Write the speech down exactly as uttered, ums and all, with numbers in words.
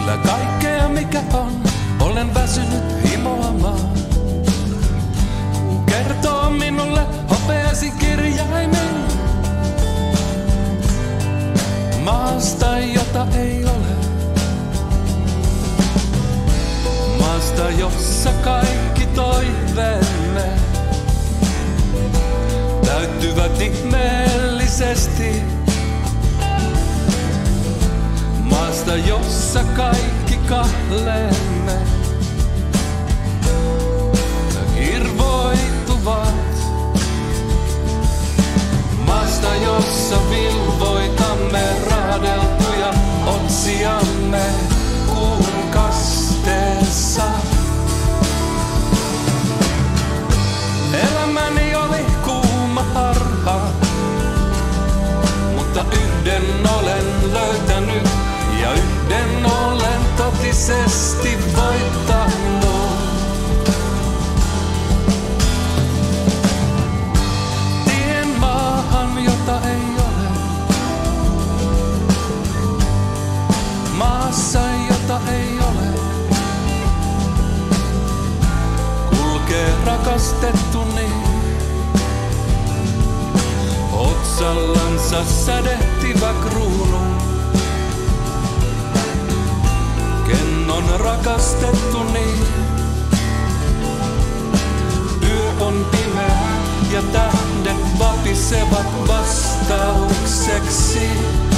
Sillä kaikkea mikä on, olen väsynyt himoamaan. Kertoo minulle hopeasi kirjaimen maasta, jota ei ole. Maasta, jossa kaikki toiveemme täyttyvät ihmeellisesti. Maasta, jossa kaikki kahleemme irvoittuvat. Maasta, jossa vilvoitamme raadeltuja otsiamme kuun kasteessa. Elämäni oli kuuma harha, mutta yhden olen löytänyt ja yhden olen totisesti voittanut. Tien maahan, jota ei ole. Maassa, jota ei ole. Kulkee rakastettuni. Otsallansa sädehtivä kruunu. Ken on rakastettuni. Yö on pimeä ja tähdet vapisevat vastaukseksi.